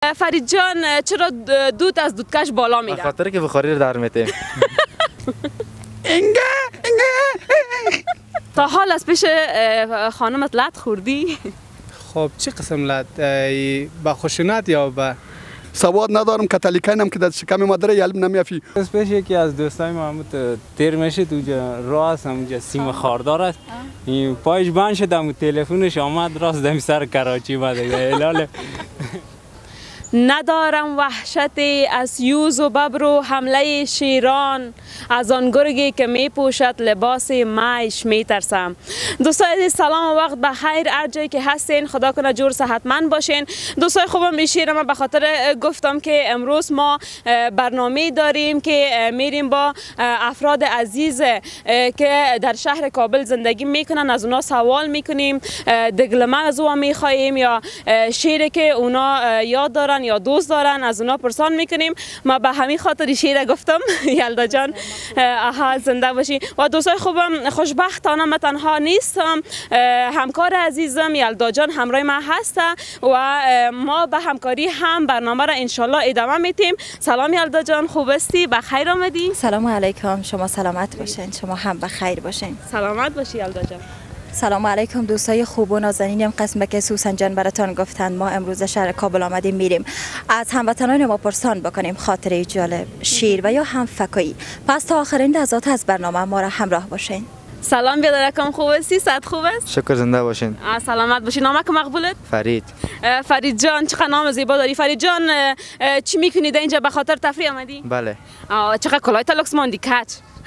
فرید جان چرا دود از دودکش بالا میره؟ خاطر که بخاری رو در میته. تا حال از پیش خانمت لط خوردی؟ خب چه قسم لط؟ با خشونت یا با سواد ندارم کاتولیکایم که در شکم مادر علم نمیافی. از پیش یکی از دوستای ما تیر میشه تو راه است اونجا سیم خاردار است. این پایش بند شد و تلفنش آمد راست دم سر کراچی بده. ندارم وحشتی از یوز و ببر و حمله شیران، از آن گرگی که می پوشد لباس میش می ترسم. دوستای سلام و وقت بخیر هر جایی که هستین، خدا کنه جور صحتمند باشین. دوستای خوبم این شیر من به خاطر گفتم که امروز ما برنامه داریم که میریم با افراد عزیز که در شهر کابل زندگی میکنن، از اونا سوال میکنیم، دگلمه از اونا میخواهیم یا شیری که اونا یاد دارن یا دوست دارن از اونا پرسان میکنیم. ما به همین خاطر شیر گفتم. یلدا جان زنده باشی. و دوستای خوبم خوشبختانه من تنها نیستم، همکار عزیزم یلدا جان همراه ما هست و ما به همکاری هم برنامه را انشالله ادامه میتیم. سلام یلدا جان، خوب هستی؟ بخیر آمدی؟ سلام علیکم، شما سلامت باشین، شما هم بخیر باشین. سلامت باشی یلدا جان. سلام علیکم دوستای خوب و نازنینم. قسم که سوسن جان براتان گفتند ما امروز شهر کابل آمدیم میریم از هموطنان ما پرسان بکنیم خاطره جالب، شیر و یا هم فکایی. پس تا آخرین لحظات از برنامه ما را همراه باشین. سلام بیادرکم، خوب هستی؟ صحت خوب است؟ شکر زنده باشین. سلامت باشین. نامک مقبولت؟ فرید. فرید جان چقدر نام زیبا داری. فرید جان چی میکنی در اینجا؟ به خاطر تفریح آمدی؟ بله. چقدر کلاه تلوکس ماندی کچ.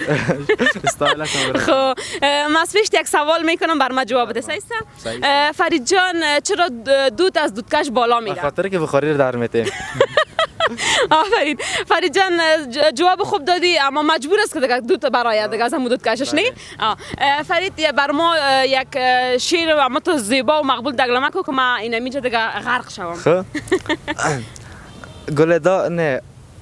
خب من از پیش یک سوال میکنم بر ما جواب بده. صحیح است؟ فرید جان چرا دود از دودکش بالا میره؟ به خاطر که بخاری رو در میته. آفرین. فرید جان جواب خوب دادی، اما مجبور است که دیگه دود برای دیگه از هم دودکشش نی. فرید بر ما یک شیر اما تو زیبا و مقبول دگلمه کو که ما اینا میجا دیگه غرق شوم. خب گلدا نه،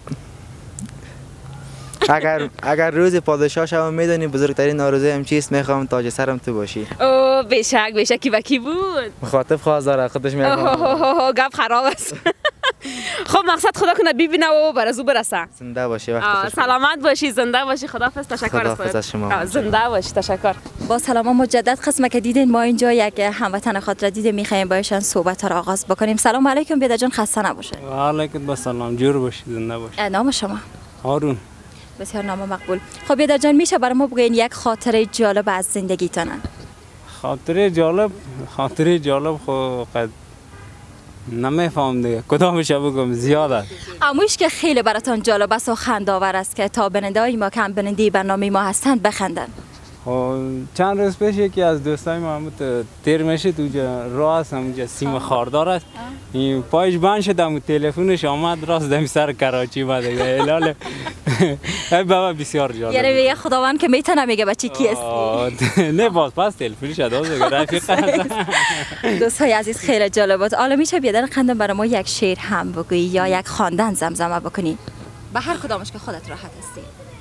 اگر روز پادشاه شوم میدونی بزرگترین آرزوی هم چیست؟ میخوام تاج سرم تو باشی. اوه بیشک کی و کی بود؟ مخاطب خوازاره خودش میگه. گپ خراب است. خب مقصد خدا کنه ببینه و بر از او برسه. زنده باشی، وقت سلامت باشی، زنده باشی. خداحافظ. تشکر از شما. زنده باشی. تشکر. با سلام مجدد. قسم که دیدین ما اینجا یک هموطن خاطر دیده میخوایم با ایشان صحبت را آغاز بکنیم. سلام علیکم بیدا جان، خسته نباشید. و علیکم السلام، جور باشی، زنده باشی. نام شما؟ هارون. بسیار نام مقبول. خب بیدا جان میشه برای ما بگین یک خاطره جالب از زندگیتان؟ خاطره جالب خب قد نمیفهم دیگه کدامش بگم، زیاد است. اموش که خیلی براتان جالب است و خنده‌آور است که تا بیننده ما که هم بیننده برنامه ما هستند بخندن. چند روز پیش یکی از دوستای ما تیر میشه تو راه است اونجا سیم خاردار است. این پایش بند شد و تلفنش آمد راست دم سر کراچی بده. الهال بابا بسیار جالب. یعنی میگه خداوند که میتونه میگه بچه کی است؟ نه باز پس تلفنش داد رفیق. دوستای عزیز خیلی جالب بود. حالا میشه بیادر خندم برای ما یک شعر هم بگویی یا یک خواندن زمزمه بکنی؟ به هر کدامش که خودت راحت هستی.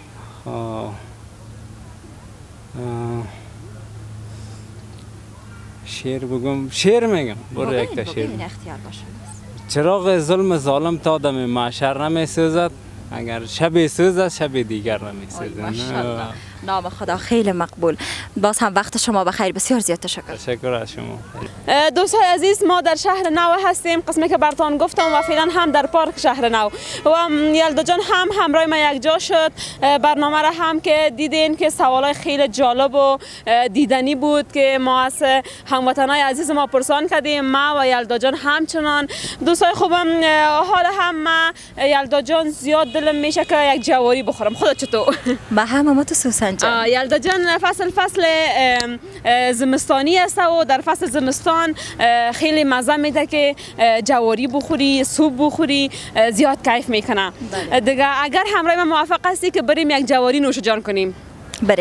شعر بگم، شعر میگم. برو یک تا شعر. اختیار باشه. چراغ ظلم ظالم تا دم محشر نمیسوزد، اگر شب سوزد شب دیگر نمیسوزد. ماشاءالله. نام خدا خیلی مقبول. باز هم وقت شما بخیر. بسیار زیاد تشکر. تشکر از شما. دوستای عزیز ما در شهر نو هستیم، قسمی که براتون گفتم و فعلا هم در پارک شهر نو و یلدا جان هم همراه ما یک جا شد. برنامه را هم که دیدین که سوالای خیلی جالب و دیدنی بود که ما از هموطنای عزیز ما پرسان کردیم. ما و یلدا جان همچنان. دوستای خوبم حالا هم ما یلدا جان زیاد دلم میشه که یک جواری بخورم. خودت چطور؟ ما هم تو سوسن جان. یلدا جان فصل زمستانی است و در فصل زمستان خیلی مزه میده که جواری بخوری، سوپ بخوری، زیاد کیف میکنه. دیگه اگر همراه من موافق هستی که بریم یک جواری نوش جان کنیم. بریم.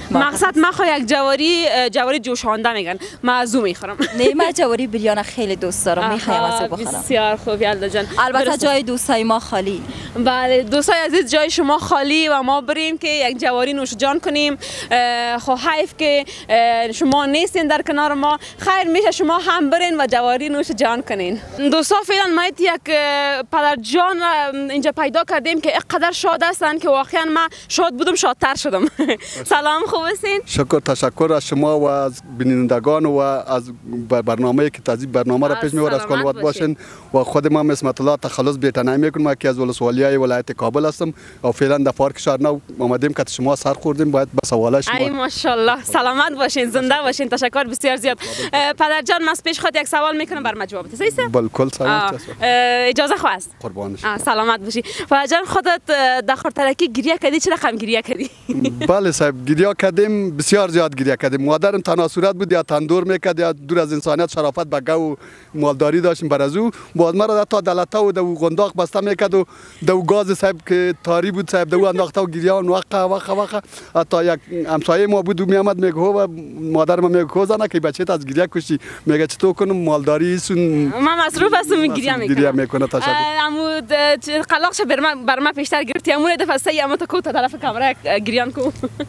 مقصد من خواهی یک جواری جوشانده میگن، من از او میخورم. نه من جواری بریان خیلی دوست دارم، میخوایم از او بخورم. بسیار خوب یلدا جان. البته جای دوستای ما خالی. بله دوستای عزیز جای شما خالی و ما بریم که یک جواری نوش جان کنیم. خب حیف که شما نیستین در کنار ما، خیر میشه شما هم برین و جواری نوش جان کنین. دوستا فعلا ما یک پدر جان اینجا پیدا کردیم که اینقدر شاد هستن که واقعا من شاد بودم شادتر شدم. سلام خوب هستین؟ شکر تشکر از شما و از بینندگان و از برنامه‌ای که تازه برنامه را پیش می‌برد از کلوات باشین و خود ما اسمت الله تخلص بی‌تنایی می‌کنم که از ولسوالی ولایت کابل هستم و فعلا در پارک شهرنو آمدیم که شما سر خوردیم باید به سوالای شما. ای ماشاءالله سلامت باشین زنده باشین تشکر بسیار زیاد. پدر جان من پیش خود یک سوال میکنم بر ما جواب بدید. صحیح؟ بالکل سلامت اجازه خواست. قربانش. سلامت باشی. پدر جان خودت در خاطرکی گریه کردی چه رقم گریه کردی؟ بله صاحب گریه کردیم بسیار زیاد گریه کردیم. مادرم تنها صورت بود یا تندور میکرد یا دور از انسانیت شرافت به گو مالداری داشتیم بر از او باز مرا تا دلته و دو غنداق بسته میکرد و دو گاز صاحب که تاری بود صاحب دو انداخته و گریه و وقت حتی یک همسایه ما بود و میامد میگه و مادر ما میگه زنه که بچه‌ت از گریه کشی میگه چطور کنم مالداری سون من مصروف هستم گریه میکنه تشکر عمود قلاقش بر ما پیشتر گرفتی امون دفعه سه اما تو تا طرف کامera گریان کو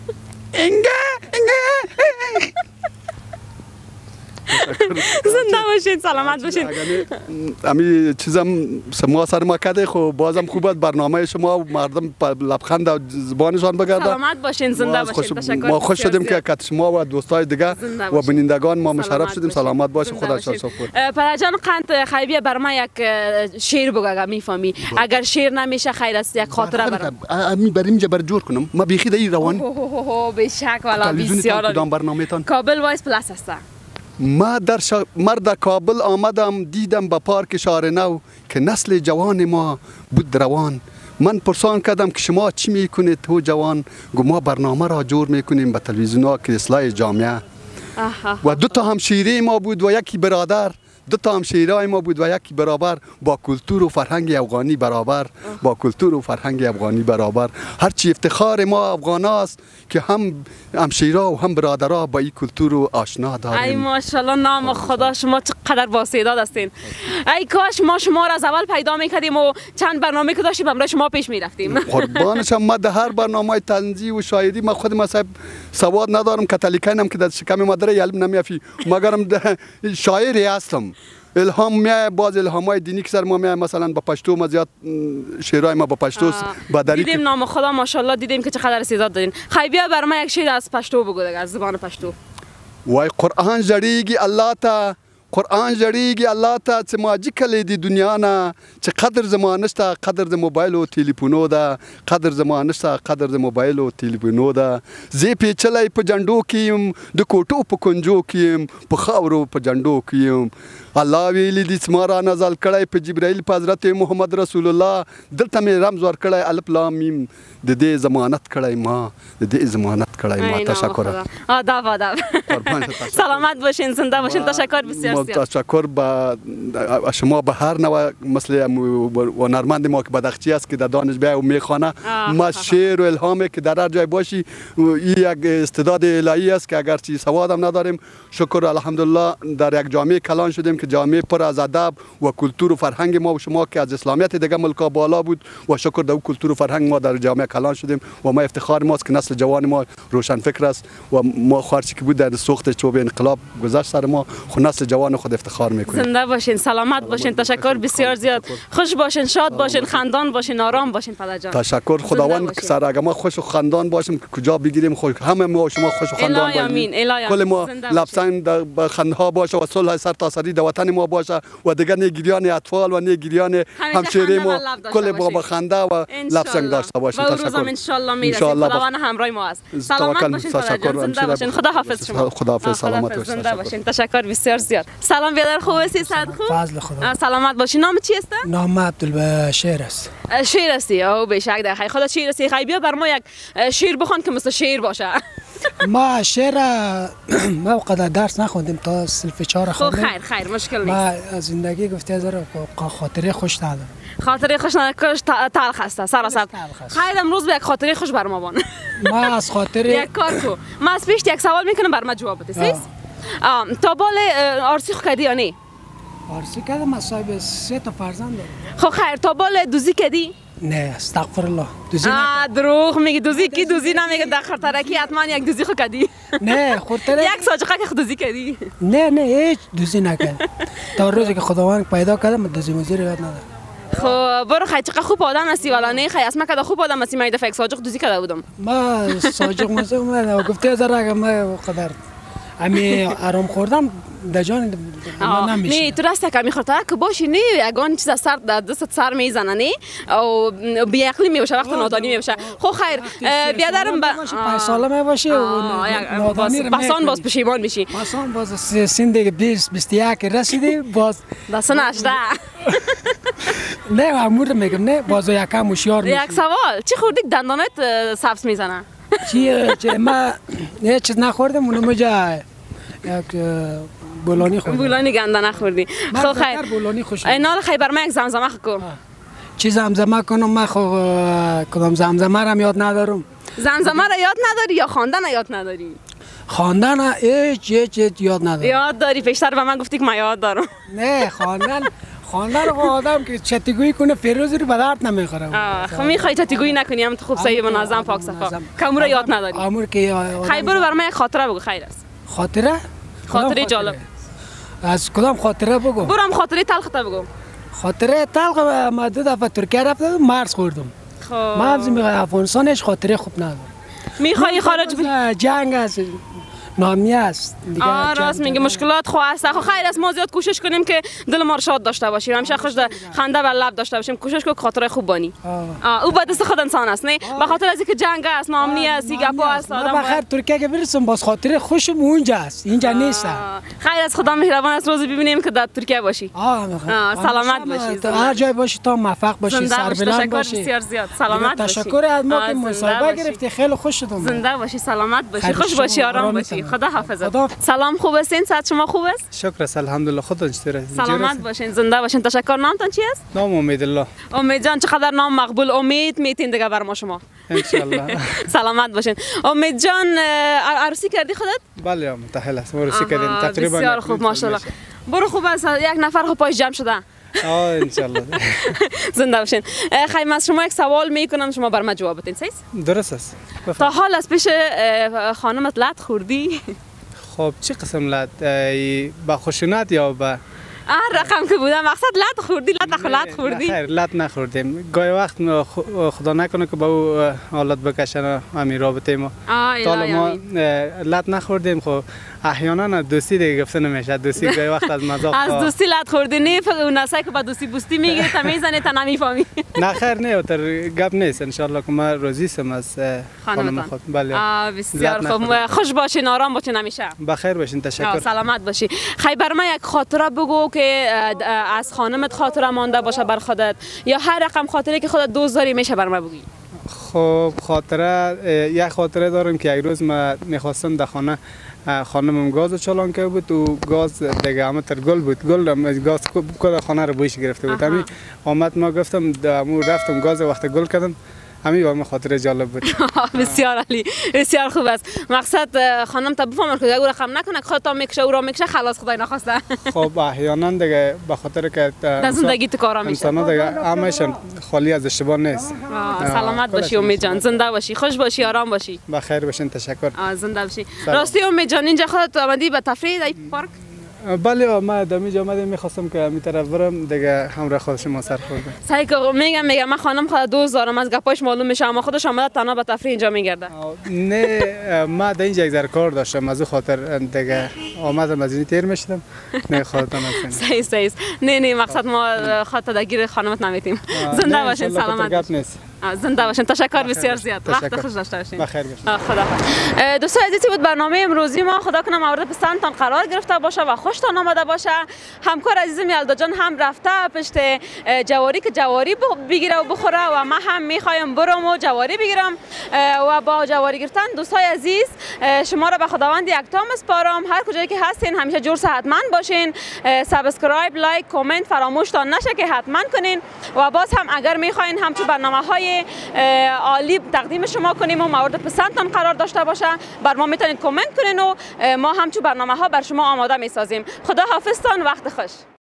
زنده باشین سلامت باشین. امی چیزم ما سر ما کده خب بازم خوبه برنامه شما مردم لبخند زبانشان بگرده. سلامت باشین زنده باشین تشکر. ما خوش شدیم که کت شما و دوستای دیگه و بینندگان ما مشرف شدیم. سلامت باشه خدا شکر. پدر جان قند خیبیه بر ما یک شعر بگو اگر میفهمی اگر شعر نمیشه خیر است یک خاطره برام امی بریم جبر جور کنم ما بیخی دی روان به شک والا بسیار برنامه‌تان کابل وایس پلاس است. ما در کابل آمدم دیدم به پارک شهر نو که نسل جوان ما بود روان. من پرسان کردم که شما چی میکنید تو جوان؟ گو ما برنامه را جور میکنیم به تلویزیون که اصلاح جامعه و دو تا همشیره ما بود و یکی برادر دو تا همشیرای ما بود و یکی برابر با کلتور و فرهنگ افغانی برابر با کلتور و فرهنگ افغانی برابر هرچی افتخار ما افغاناست که هم همشیرا و هم برادرها با این کلتور و آشنا داریم. ای ماشاءالله نام خدا شما چقدر بااستعداد هستین. ای کاش ما شما را از اول پیدا میکردیم و چند برنامه که داشتیم برای شما پیش میرفتیم. قربانشم ما در هر برنامه طنزی و شاعری ما خود ما صاحب سواد ندارم کاتولیکایم که در شکم مادر علم نمیافی مگرم شاعری هستم. الهام میای باز الهامای دینی که سر ما میای مثلا با پشتو ما زیاد شعرهای ما با پشتو دیدیم نام خدا ماشاءالله دیدیم که چقدر استعداد دارین. خیلی بیا برای ما یک شعر از پشتو بگو از زبان پشتو. وای قرآن جریگی الله تا قرآن جریگی الله تا چه ماجی کلیدی دنیا نه چه قدر زمانش تا قدر د موبایل و تلیفونو ده قدر زمانش تا قدر د موبایل و تلیفونو ده زی پیچلای په جندو کیم د کوټو په کنجو کیم په خاورو په جندو کیم الله ویلی دې سمارا نازل کړای په جبرائیل په حضرت محمد رسول الله دلته مې رمز ور کړای الف لام میم د دې ضمانت کړای ما د دې ضمانت کړای ما تشکر. آداب سلامت باشین زنده باشین تشکر بسیار زیاد. تشکر به شما به هر نوع مثل هنرمند ما که بدخچی است که در دانشگاه و میخوانه ما شعر و الهامی که در هر جای باشی این یک استعداد الهی است که اگرچه سوادم نداریم شکر الحمدلله در یک جامعه کلان شدیم که جامعه پر از ادب و کلتور و فرهنگ ما و شما که از اسلامیت دیگه ملکا بالا بود و شکر در کلتور و فرهنگ ما در جامعه کلان شدیم و ما افتخار ماست که نسل جوان ما روشن فکر است و ما خارجی که بود در سوخت چوب انقلاب گذشت سر ما خود نسل جوان خود افتخار میکنیم. زنده باشین سلامت باشین تشکر بسیار زیاد. خوش باشین شاد باشین خندان باشین آرام باشین پدر جان. تشکر خداوند که سر اگه ما خوش و خندان باشیم کجا بگیریم خوش همه ما و شما خوش و خندان باشیم. کل ما لبسان در خندها باشه و صلح سر تا سری در وطن ما باشه و دیگه نگیریان اطفال و نگیریان همشیره ما کل با خنده و لبسان داشته باشیم. تشکر. ان شاء الله میرسیم. خداوند همراه ما است. سلامت باشین پدر جان زنده باشین. خدا حافظ شما. خدا حافظ سلامت باشین. زنده باشین تشکر بسیار زیاد. سلام بیادر خوب هستی صد خوب؟ فضل خدا. سلامت باشین. نام چی است؟ نام عبدالبشیر است. شیر هستی؟ او به شک در خیر خدا شیر هستی. خیلی بیا بر ما یک شیر بخوان که مثل شیر باشه. ما شعر ما قدر درس نخوندیم تا صنف 4 خوندیم. خیر مشکل نیست. ما از زندگی گفته از خاطره خوش ندارم. خاطره خوش ندارم، تلخ است سراسر. خیر امروز به یک خاطره خوش بر ما بان. ما از خاطره یک کار کو. ما از پیش یک سوال میکنم بر ما جواب بده. تا بال آرسی خو کردی یا نه؟ آرسی کردم، از صاحب 3 تا فرزند دارم. خب خیر تا بال دوزی کردی؟ نه استغفر الله، دوزی نکردم. دروغ میگی، دوزی کی دوزی نمیگه، در خاطرکی حتما یک دوزی خو کردی. نه خاطره یک ساجقه که دوزی کردی؟ نه هیچ دوزی نکردم. تا روزی که خداوند پیدا کردم دوزی موزی رو یاد ندارم. خب برو خیلی چقدر خوب آدم هستی ولی نه خیلی اسم کدا خوب آدم هستی. من دفعه یک ساجق دوزی کرده بودم. ما ساجق موزی ما گفته از را ما قدر امی آرام خوردم در جان من نمیشه. نه تو راست کمی خاطره که باشی نه یگان چیز سر دست سر میزنه نه او بی عقلی میشه وقت نادانی میشه. خب خیر بیادرم 5 ساله میباشی و نادانی رو پسان باز پشیمان میشی. پسان باز سن دیگه 20 21 رسیدی باز دست نشده. نه امور میگم نه باز یکم هوشیار میشی. یک سوال چی خوردی دندانت سبز میزنه؟ چی ما نه چیز نخوردم اونم مجا یک بولانی خوردم. بولانی گنده نخوردی. خب خیر بولانی خوش. اینا خیلی بر من یک زمزمه کن. چی زمزمه کنم؟ من خب کدام زمزمه رو یاد ندارم. زمزمه رو یاد نداری یا خواندن رو یاد نداری؟ خواندن هیچ یاد ندارم. یاد داری؟ پیشتر به من گفتی که من یاد دارم. نه خواندن رو آدم که چتیگویی کنه فیروز رو به درد نمیخوره. خب میخوای چتیگویی نکنی هم خوب صحیح منظم پاک صفا. کامو رو یاد نداری. امور که خیر برو بر من خاطره بگو. خیر است. خاطره جالب. از کدام خاطره بگو؟ برو هم خاطره تلخ تا بگو. خاطره تلخ ما 2 دفعه ترکیه رفتم مرز خوردم. خب ما هم افغانستانش خاطره خوب ندارم. میخوای خارج جنگ است، نامی است دیگه. راست میگه مشکلات خو است. خو خیر است ما زیاد کوشش کنیم که دل ما شاد داشته باشیم، همیشه خوش خنده بر لب داشته باشیم. کوشش کن خاطره خوب بانی. او بعد از خود انسان است نه به خاطر از اینکه جنگ است، ناامنی است، گپا است. آدم بخیر ترکیه که برسم باز خاطره خوشم اونجا است، اینجا نیست. خیر از خدا مهربان است روزی ببینیم که در ترکیه باشی. سلامت باشی، هر جای باشی تا موفق باشی، سربلند باشی. بسیار زیاد سلامت باشی. تشکر از ما که مصاحبه گرفتی، خیلی خوش شدم. زنده باشی، سلامت باشی، خوش باشی، آرام باشی. خدا حافظت. سلام خوب هستین؟ صحت شما خوب است؟ شکر است الحمدلله. خودتون چطوره؟ سلامت باشین، زنده باشین. تشکر. نامتون چی است؟ نام امیدالله. امید جان چقدر نام مقبول. امید میتین دیگه بر ما شما ان شاء الله. سلامت باشین. امید جان عروسی کردی خودت؟ بله متأهل است. عروسی کردیم تقریبا. بسیار خوب ماشاءالله. برو خوب است. یک نفر خب پایش جمع شده. ان شاء الله. زنده باشین. خیلی از شما یک سوال میکنم شما بر ما جواب بدین. صحیح؟ درست است. تا حال از پیش خانمت لط خوردی؟ خب چه قسم لط؟ با خشونت یا با رقم که بوده مقصد لط خوردی؟ لط خوردی؟ خیر لط نخوردیم. گاهی وقت خدا نکنه که با او حالت بکشن همین رابطه ما. تا ما لط نخوردیم. خب احیانا دوستی دیگه گفته نمیشه. دوستی گاهی وقت از مذاق از دوستی لط خوردی نه اون نسایی که با دوستی بوستی میگیره تا میزنه تا نمیفهمی. نه خیر نه تر گپ نیست. ان شاء الله که ما راضی ام از خانم خود. بله بسیار خوب. خوش باشین، آرام باشین، همیشه بخیر باشین. تشکر. سلامت باشی. خیلی بر من یک خاطره بگو که از خانمت خاطره مانده باشه بر خودت یا هر رقم خاطره که خودت دوست داری میشه بر من بگی. خب خاطره یک خاطره دارم که یک روز ما میخواستم در خانمم گاز چالان کرده بود و گاز دیگه همه تر گل بود. گل گاز کل خانه رو بویش گرفته بود. همین آمد ما گفتم رفتم گاز وقت گل کردم. همین برام خاطره جالب بود. بسیار عالی، بسیار خوب است. مقصد خانم تا بفهمه که اگه رقم نکنه خودت میکشه او را میکشه خلاص خدای نخواسته. خب احیانا دیگه به خاطر که در زندگی تو کارا میشه. انسان دیگه همشون خالی از اشتباه نیست. سلامت باشی امید جان، زنده باشی، خوش باشی، آرام باشی. بخیر باشین. تشکر. زنده باشی. راستی امید جان اینجا خودت آمدی به تفریح در پارک؟ بله ما دمی آمدیم میخواستم که می طرف برم دیگه همراه خود شما سر خوردم. صحیح که میگم من خانم خود دوست دارم از گپاش معلوم میشه اما خودش آمده تنها به تفریح اینجا میگرده. نه ما در اینجا یک ذره کار داشتم از خاطر دیگه آمدم از این تیر میشدم. نه خاطر نکنم. صحیح نه مقصد ما خاطر درگیر خانمت نمیتیم. زنده باشین، سلامت. زنده باشین. تشکر بسیار زیاد. وقت خوش داشته باشین. بخیر باشین. خدا. دوستان عزیزی بود برنامه امروزی ما. خدا کنه مورد پسندتان قرار گرفته باشه و خوشتان آمده باشه. همکار عزیزم یلدا جان هم رفته پشت جواری که جواری بگیره و بخوره و من هم میخوایم برم و جواری بگیرم و با جواری گرفتن دوستای عزیز شما را به خداوند یکتا میسپارم. هر کجایی که هستین همیشه جور صحتمند باشین. سابسکرایب، لایک، کامنت فراموشتان نشه که حتما کنین و باز هم اگر میخواین همچو برنامه‌های عالی تقدیم شما کنیم و مورد پسندتان قرار داشته باشه بر ما میتونید کامنت کنین و ما همچو برنامه‌ها بر شما آماده میسازیم. خدا حافظتان. وقت خوش.